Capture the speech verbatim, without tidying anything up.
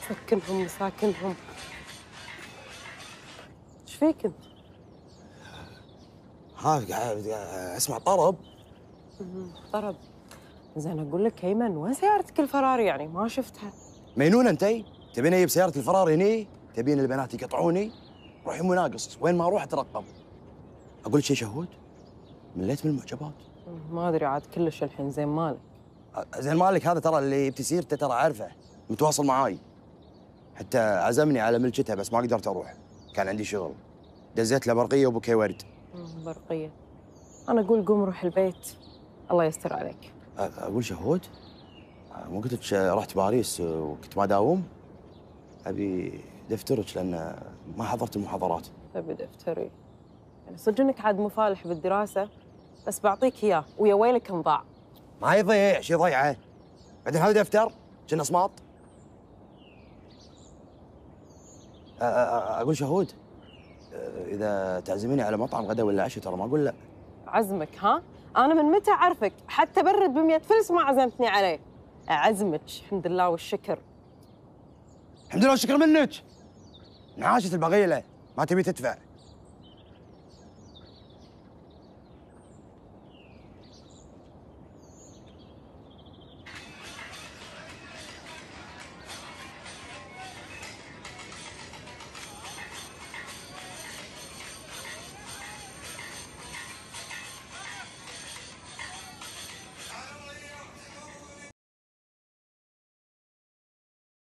سكنهم مساكنهم. ايش فيك انت؟ ها قاعد اسمع طرب. طرب. زين اقول لك هيمن، وين سيارتك الفراري؟ يعني ما شفتها. مجنون انتي؟ تبين اجيب سيارة الفراري هني؟ تبين البنات يقطعوني؟ روحي مناقص، وين ما اروح اترقب. اقول لك شيء شهود؟ مليت من المعجبات. ما ادري عاد كلش الحين. زين مالك؟ زين مالك هذا ترى اللي جبت سيرته ترى عارفه، متواصل معاي. حتى عزمني على ملكتها بس ما قدرت اروح، كان عندي شغل. دزيت له برقيه وبوكيه ورد. برقيه. انا اقول قوم روح البيت، الله يستر عليك. اقول شهود؟ مو قلت لك رحت باريس وكنت ما داوم؟ ابي دفترك لان ما حضرت المحاضرات. تبي دفتري؟ يعني صدق انك عاد مفالح بالدراسه، بس بعطيك اياه ويا ويلك انضاع. ما يضيع، شي ضيعه. بعدين هذا دفتر كنا صماط. اقول شهود، اذا تعزميني على مطعم غدا ولا عشاء ترى ما اقول لا. عزمك؟ ها؟ انا من متى اعرفك؟ حتى برد بمية فلس ما عزمتني عليه. اعزمك الحمد لله والشكر. الحمد لله والشكر منك. نعاشة البغيله ما تبي تدفع.